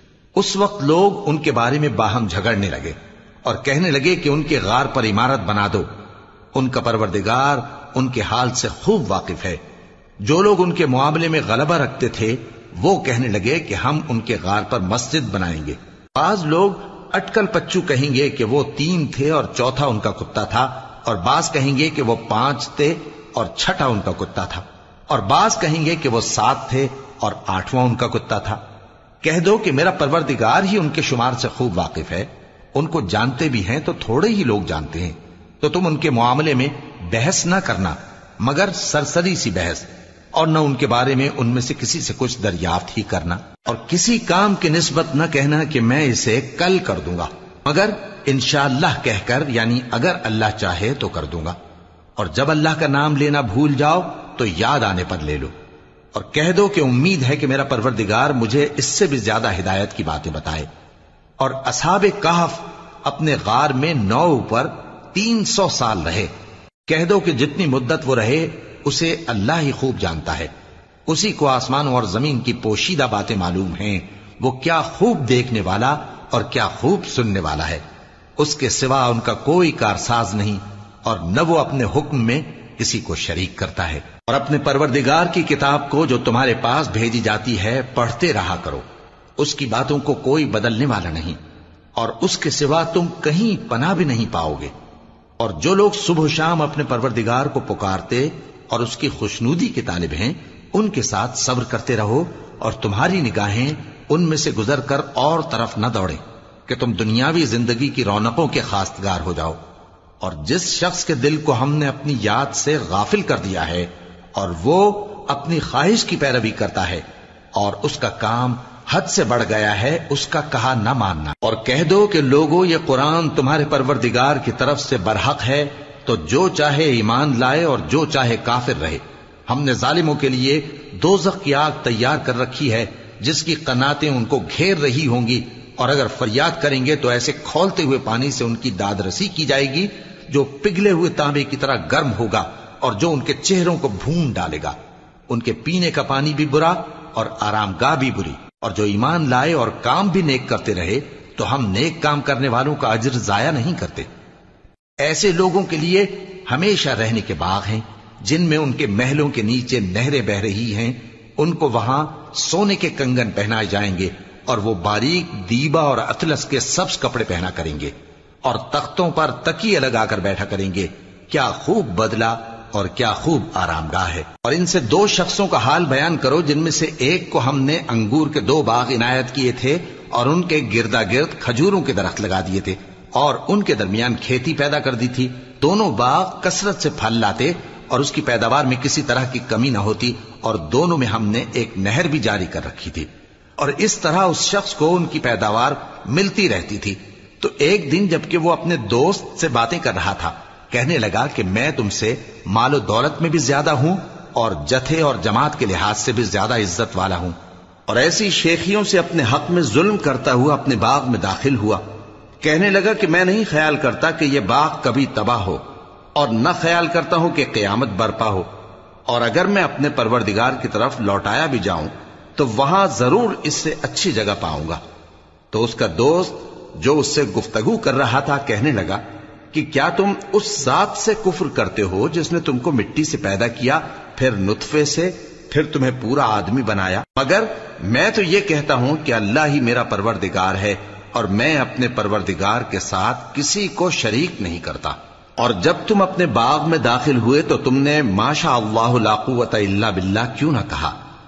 اس وقت لوگ ان کے بارے میں باہم جھگڑنے لگے اور کہنے لگے کہ ان کے غار پر عمارت بنا دو۔ ان کا پروردگار ان کے حال سے خوب واقف ہے۔ جو لوگ ان کے معاملے میں غلبہ رکھتے تھے وہ کہنے لگے کہ ہم ان کے غار پر مسجد بنائیں گے۔ بعض لوگ اٹکل پچو کہیں گے کہ وہ 3 تھے اور چوتھا ان کا کتا تھا، اور بعض کہیں گے کہ وہ 5 تھے اور چھٹا ان کا کتا تھا، اور بعض کہیں گے کہ وہ 7 تھے اور 8واں ان کا کتا تھا۔ کہہ دو کہ میرا پروردگار ہی ان کے شمار سے خوب واقف ہے، ان کو جانتے بھی ہیں تو تھوڑے ہی لوگ جانتے ہیں، تو تم ان کے معاملے میں بحث نہ کرنا مگر سرسری سی بحث، اور نہ ان کے بارے میں ان میں سے کسی سے کچھ دریافت ہی کرنا، اور کسی کام کی نسبت نہ کہنا کہ میں اسے کل کر دوں گا، مگر انشاءاللہ کہہ کر، یعنی اگر اللہ چاہے تو کر دوں گا، اور جب اللہ کا نام لینا بھول جاؤ تو یاد آنے پر لے لو، اور کہہ دو کہ امید ہے کہ میرا پروردگار مجھے اس سے بھی زیادہ ہدایت کی باتیں بتائے۔ اور اصحاب کہف اپنے غار میں 9 پر 300 سال رہے۔ کہہ دو کہ جتنی مدت وہ رہے اسے اللہ ہی خوب جانتا ہے، اسی کو آسمانوں اور زمین کی پوشیدہ باتیں معلوم ہیں، وہ کیا خوب دیکھنے والا اور کیا خوب سننے والا ہے۔ اس کے سوا ان کا کوئی کارساز نہیں، اور نہ وہ اپنے حکم میں کسی کو شریک کرتا ہے۔ اور اپنے پروردگار کی کتاب کو جو تمہارے پاس بھیجی جاتی ہے پڑھتے رہا کرو، اس کی باتوں کو کوئی بدلنے والا نہیں، اور اس کے سوا تم کہیں پناہ بھی نہیں پاؤ گے۔ اور جو لوگ صبح و شام اپنے پروردگار کو پکارتے اور اس کی خوشنودی کے طالب ہیں، ان کے ساتھ صبر کرتے رہو، اور تمہاری نگاہیں ان میں سے گزر کر اور طرف نہ دوڑیں کہ تم دنیاوی زندگی کی رونقوں کے خواستگار ہو جاؤ۔ اور جس شخص کے دل کو ہم نے اپنی یاد سے غافل کر دیا ہے اور وہ اپنی خواہش کی پیروی کرتا ہے اور اس کا کام حد سے بڑھ گیا ہے، اس کا کہا نہ ماننا۔ اور کہہ دو کہ لوگوں یہ قرآن تمہارے پروردگار کی طرف سے برحق ہے، تو جو چاہے ایمان لائے اور جو چاہے کافر رہے۔ ہم نے ظالموں کے لیے دوزخ کی آگ تیار کر رکھی ہے جس کی قناتیں ان کو گھیر رہی ہوں گی، اور اگر فریاد کریں گے تو ایسے کھولتے ہوئے پانی سے ان کی داد رسی کی جائے گی جو پگھلے ہوئے تانبے کی طرح گرم ہوگا اور جو ان کے چہروں کو بھون ڈالے گا۔ ان کے پینے کا پانی بھی برا اور آرام گاہ بھی بری۔ اور جو ایمان لائے اور کام بھی نیک کرتے رہے تو ہم نیک کام کرنے والوں کا اجر ضائع نہیں کرتے۔ ایسے لوگوں کے لیے ہمیشہ رہنے کے باغ ہیں جن میں ان کے محلوں کے نیچے نہریں بہ رہی ہیں، ان کو وہاں سونے کے کنگن پہنائے جائیں گے، اور وہ باریک دیبا اور اطلس کے سبز کپڑے پہنا کریں گے، اور تختوں پر تکیے لگا کر بیٹھا کریں گے۔ کیا خوب بدلہ اور کیا خوب آرام گاہ ہے۔ اور ان سے 2 شخصوں کا حال بیان کرو جن میں سے ایک کو ہم نے انگور کے 2 باغ عنایت کیے تھے اور ان کے گردا گرد کھجوروں کے درخت لگا دیے تھے اور ان کے درمیان کھیتی پیدا کر دی تھی۔ دونوں باغ کثرت سے پھل لاتے اور اس کی پیداوار میں کسی طرح کی کمی نہ ہوتی، اور دونوں میں ہم نے ایک نہر بھی جاری کر رکھی تھی، اور اس طرح اس شخص کو ان کی پیداوار ملتی رہتی تھی۔ تو ایک دن جبکہ وہ اپنے دوست سے باتیں کر رہا تھا، کہنے لگا کہ میں تم سے مال و دولت میں بھی زیادہ ہوں اور جتھے اور جماعت کے لحاظ سے بھی زیادہ عزت والا ہوں، اور ایسی شیخیوں سے اپنے حق میں ظلم کرتا ہوا اپنے باغ میں داخل ہوا۔ کہنے لگا کہ میں نہیں خیال کرتا کہ یہ باغ کبھی تباہ ہو، اور نہ خیال کرتا ہوں کہ قیامت برپا ہو، اور اگر میں اپنے پروردگار کی طرف لوٹایا بھی جاؤں تو وہاں ضرور اس سے اچھی جگہ پاؤں گا۔ تو اس کا دوست جو اس سے گفتگو کر رہا تھا کہنے لگا کہ کیا تم اس ذات سے کفر کرتے ہو جس نے تم کو مٹی سے پیدا کیا، پھر نطفے سے، پھر تمہیں پورا آدمی بنایا؟ مگر میں تو یہ کہتا ہوں کہ اللہ ہی میرا پروردگار ہے، اور میں اپنے پروردگار کے ساتھ کسی کو شریک نہیں کرتا۔ اور جب تم اپنے باغ میں داخل ہوئے تو تم نے ما شاء اللہ لا قوت الا باللہ کیوں نہ کہا؟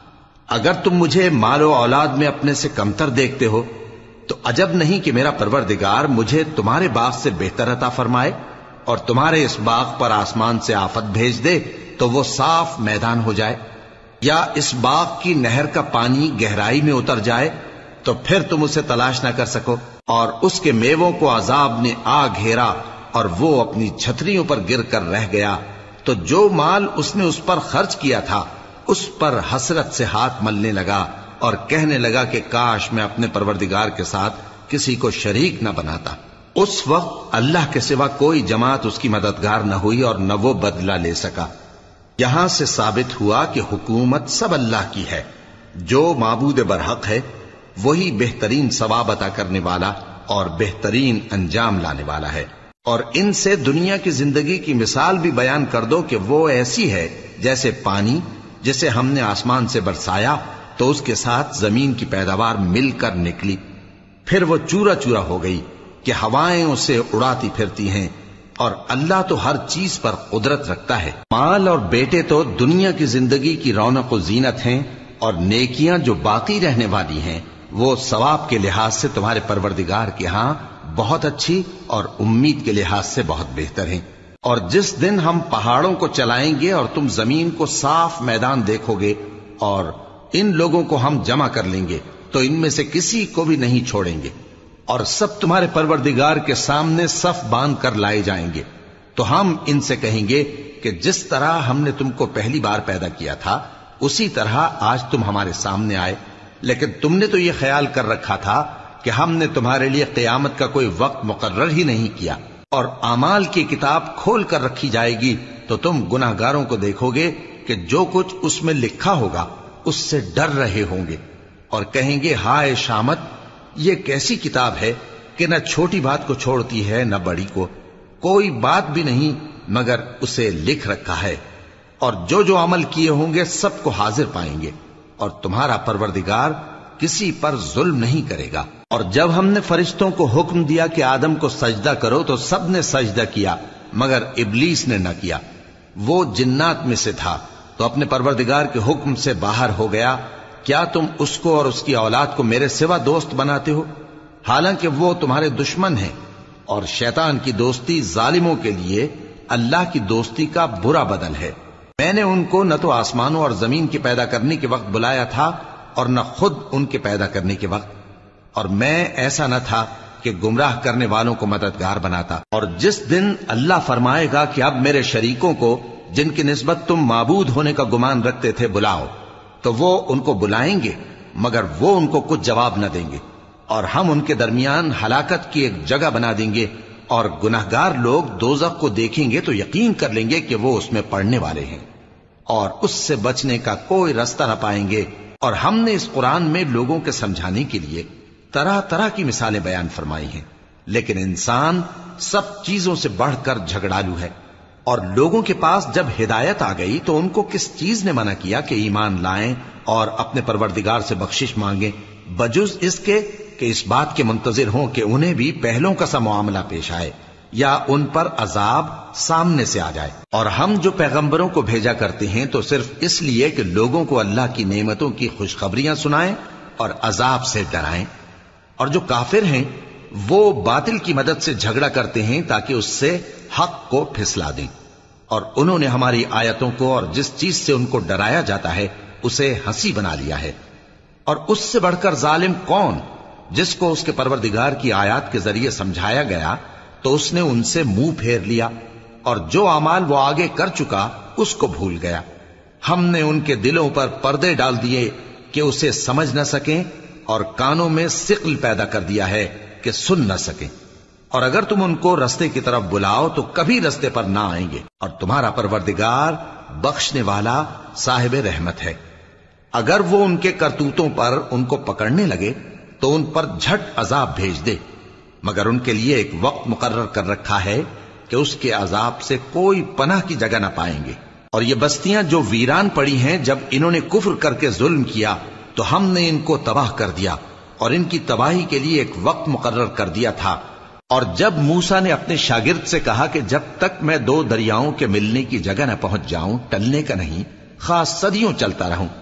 اگر تم مجھے مال و اولاد میں اپنے سے کمتر دیکھتے ہو تو عجب نہیں کہ میرا پروردگار مجھے تمہارے باغ سے بہتر عطا فرمائے اور تمہارے اس باغ پر آسمان سے آفت بھیج دے تو وہ صاف میدان ہو جائے، یا اس باغ کی نہر کا پانی گہرائی میں اتر جائے تو پھر تم اسے تلاش نہ کر سکو، اور اس کے میووں کو عذاب نے آ گھیرا اور وہ اپنی چھتریوں پر گر کر رہ گیا، تو جو مال اس نے اس پر خرچ کیا تھا اس پر حسرت سے ہاتھ ملنے لگا اور کہنے لگا کہ کاش میں اپنے پروردگار کے ساتھ کسی کو شریک نہ بناتا۔ اس وقت اللہ کے سوا کوئی جماعت اس کی مددگار نہ ہوئی اور نہ وہ بدلہ لے سکا۔ یہاں سے ثابت ہوا کہ حکومت سب اللہ کی ہے، جو معبود برحق ہے وہی بہترین ثواب عطا کرنے والا اور بہترین انجام لانے والا ہے۔ اور ان سے دنیا کی زندگی کی مثال بھی بیان کر دو کہ وہ ایسی ہے جیسے پانی جسے ہم نے آسمان سے برسایا تو اس کے ساتھ زمین کی پیداوار مل کر نکلی، پھر وہ چورا چورا ہو گئی کہ ہوائیں اسے اڑاتی پھرتی ہیں، اور اللہ تو ہر چیز پر قدرت رکھتا ہے۔ مال اور بیٹے تو دنیا کی زندگی کی رونق و زینت ہیں، اور نیکیاں جو باقی رہنے والی ہیں وہ ثواب کے لحاظ سے تمہارے پروردگار کے ہاں بہت اچھی اور امید کے لحاظ سے بہت بہتر ہیں۔ اور جس دن ہم پہاڑوں کو چلائیں گے اور تم زمین کو صاف میدان دیکھو گے اور ان لوگوں کو ہم جمع کر لیں گے تو ان میں سے کسی کو بھی نہیں چھوڑیں گے، اور سب تمہارے پروردگار کے سامنے صف باندھ کر لائے جائیں گے، تو ہم ان سے کہیں گے کہ جس طرح ہم نے تم کو پہلی بار پیدا کیا تھا اسی طرح آج تم ہمارے سامنے آئے، لیکن تم نے تو یہ خیال کر رکھا تھا کہ ہم نے تمہارے لیے قیامت کا کوئی وقت مقرر ہی نہیں کیا، اور اعمال کی کتاب کھول کر رکھی جائے گی تو تم گناہگاروں کو دیکھو گے کہ جو کچھ اس میں لکھا ہوگا اس سے ڈر رہے ہوں گے، اور کہیں گے ہائے شامت، یہ کیسی کتاب ہے کہ نہ چھوٹی بات کو چھوڑتی ہے نہ بڑی کو، کوئی بات بھی نہیں مگر اسے لکھ رکھا ہے، اور جو جو عمل کیے ہوں گے سب کو حاضر پائیں گے، اور تمہارا پروردگار کسی پر ظلم نہیں کرے گا۔ اور جب ہم نے فرشتوں کو حکم دیا کہ آدم کو سجدہ کرو تو سب نے سجدہ کیا مگر ابلیس نے نہ کیا، وہ جنات میں سے تھا تو اپنے پروردگار کے حکم سے باہر ہو گیا۔ کیا تم اس کو اور اس کی اولاد کو میرے سوا دوست بناتے ہو، حالانکہ وہ تمہارے دشمن ہیں، اور شیطان کی دوستی ظالموں کے لیے اللہ کی دوستی کا برا بدل ہے۔ میں نے ان کو نہ تو آسمانوں اور زمین کے پیدا کرنے کے وقت بلایا تھا اور نہ خود ان کے پیدا کرنے کے وقت، اور میں ایسا نہ تھا کہ گمراہ کرنے والوں کو مددگار بناتا۔ اور جس دن اللہ فرمائے گا کہ اب میرے شریکوں کو جن کی نسبت تم معبود ہونے کا گمان رکھتے تھے بلاؤ، تو وہ ان کو بلائیں گے مگر وہ ان کو کچھ جواب نہ دیں گے، اور ہم ان کے درمیان ہلاکت کی ایک جگہ بنا دیں گے، اور گناہگار لوگ دوزخ کو دیکھیں گے تو یقین کر لیں گے کہ وہ اس میں پڑنے والے ہیں، اور اس سے بچنے کا کوئی راستہ نہ پائیں گے۔ اور ہم نے اس قرآن میں لوگوں کے سمجھانے کے لیے طرح طرح کی مثالیں بیان فرمائی ہیں، لیکن انسان سب چیزوں سے بڑھ کر جھگڑالو ہے، اور لوگوں کے پاس جب ہدایت آ گئی تو ان کو کس چیز نے منع کیا کہ ایمان لائیں اور اپنے پروردگار سے بخشش مانگیں، بجز اس کے کہ اس بات کے منتظر ہوں کہ انہیں بھی پہلوں کا سا معاملہ پیش آئے یا ان پر عذاب سامنے سے آ جائے۔ اور ہم جو پیغمبروں کو بھیجا کرتے ہیں تو صرف اس لیے کہ لوگوں کو اللہ کی نعمتوں کی خوشخبریاں سنائیں اور عذاب سے ڈرائیں، اور جو کافر ہیں وہ باطل کی مدد سے جھگڑا کرتے ہیں تاکہ اس سے حق کو پھسلا دیں، اور انہوں نے ہماری آیتوں کو اور جس چیز سے ان کو ڈرایا جاتا ہے اسے ہنسی بنا لیا ہے۔ اور اس سے بڑھ کر ظالم کون، جس کو اس کے پروردگار کی آیات کے ذریعے سمجھایا گیا تو اس نے ان سے منہ پھیر لیا، اور جو اعمال وہ آگے کر چکا اس کو بھول گیا۔ ہم نے ان کے دلوں پر پردے ڈال دیے کہ اسے سمجھ نہ سکیں، اور کانوں میں ثقل پیدا کر دیا ہے کہ سن نہ سکیں، اور اگر تم ان کو رستے کی طرف بلاؤ تو کبھی رستے پر نہ آئیں گے، اور تمہارا پروردگار بخشنے والا صاحب رحمت ہے۔ اگر وہ ان کے کرتوتوں پر ان کو پکڑنے لگے تو ان پر جھٹ عذاب بھیج دے، مگر ان کے لیے ایک وقت مقرر کر رکھا ہے کہ اس کے عذاب سے کوئی پناہ کی جگہ نہ پائیں گے۔ اور یہ بستیاں جو ویران پڑی ہیں، جب انہوں نے کفر کر کے ظلم کیا تو ہم نے ان کو تباہ کر دیا، اور ان کی تباہی کے لیے ایک وقت مقرر کر دیا تھا۔ اور جب موسیٰ نے اپنے شاگرد سے کہا کہ جب تک میں دو دریاؤں کے ملنے کی جگہ نہ پہنچ جاؤں ٹلنے کا نہیں، خاص صدیوں چلتا رہوں،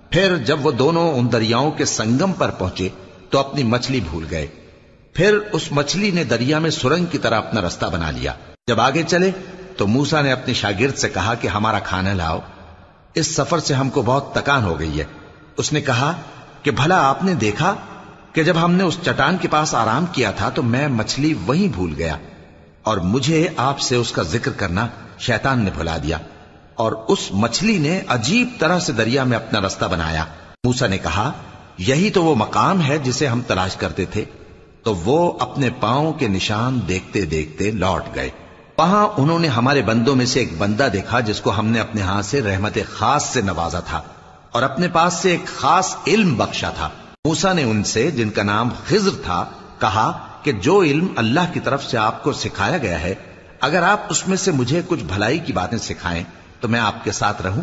پھر جب وہ دونوں ان دریاؤں کے سنگم پر پہنچے تو اپنی مچھلی بھول گئے. پھر اس مچھلی نے دریا میں سرنگ کی طرح اپنا رستہ بنا لیا. جب آگے چلے تو موسیٰ نے اپنے شاگرد سے کہا کہ ہمارا کھانا لاؤ، اس سفر سے ہم کو بہت تکان ہو گئی ہے. اس نے کہا کہ بھلا آپ نے دیکھا کہ جب ہم نے اس چٹان کے پاس آرام کیا تھا تو میں مچھلی وہیں بھول گیا، اور مجھے آپ سے اس کا ذکر کرنا شیطان نے بھلا دیا، اور اس مچھلی نے عجیب طرح سے دریا میں اپنا رستہ بنایا. موسیٰ نے کہا یہی تو وہ مقام ہے جسے ہم تلاش کرتے تھے. تو وہ اپنے پاؤں کے نشان دیکھتے دیکھتے لوٹ گئے. وہاں انہوں نے ہمارے بندوں میں سے ایک بندہ دیکھا جس کو ہم نے اپنے ہاں سے رحمت خاص سے نوازا تھا اور اپنے پاس سے ایک خاص علم بخشا تھا. موسیٰ نے ان سے جن کا نام خضر تھا کہا کہ جو علم اللہ کی طرف سے آپ کو سکھایا گیا ہے، اگر آپ اس میں سے مجھے کچھ بھلائی کی باتیں سکھائیں تو میں آپ کے ساتھ رہوں.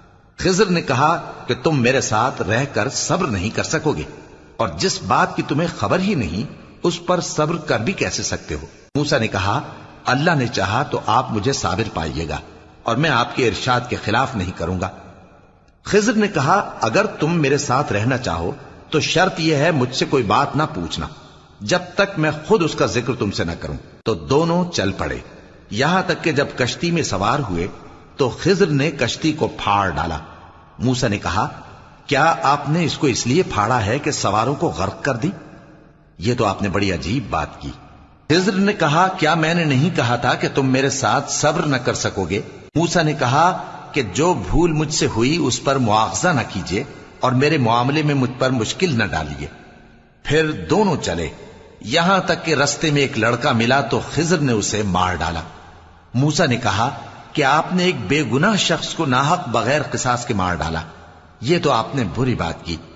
خضر نے کہا کہ تم میرے ساتھ رہ کر صبر نہیں کر سکو گے، اور جس بات کی تمہیں خبر ہی نہیں اس پر صبر کر بھی کیسے سکتے ہو؟ موسیٰ نے کہا اللہ نے چاہا تو آپ مجھے صابر پائیے گا، اور میں آپ کے ارشاد کے خلاف نہیں کروں گا. خضر نے کہا اگر تم میرے ساتھ رہنا چاہو تو شرط یہ ہے مجھ سے کوئی بات نہ پوچھنا جب تک میں خود اس کا ذکر تم سے نہ کروں. تو دونوں چل پڑے، یہاں تک کہ جب کشتی میں سوار ہوئے تو خضر نے کشتی کو پھاڑ ڈالا. موسیٰ نے کہا کیا آپ نے اس کو اس لیے پھاڑا ہے کہ سواروں کو غرق کر دی؟ یہ تو آپ نے بڑی عجیب بات کی. خضر نے کہا کیا میں نے نہیں کہا تھا کہ تم میرے ساتھ صبر نہ کر سکو گے؟ موسیٰ نے کہا کہ جو بھول مجھ سے ہوئی اس پر مواخذہ نہ کیجیے اور میرے معاملے میں مجھ پر مشکل نہ ڈالیے. پھر دونوں چلے، یہاں تک کہ رستے میں ایک لڑکا ملا تو خضر نے اسے مار ڈالا. موسیٰ نے کہا کہ آپ نے ایک بے گناہ شخص کو ناحق بغیر قصاص کے مار ڈالا، یہ تو آپ نے بری بات کی.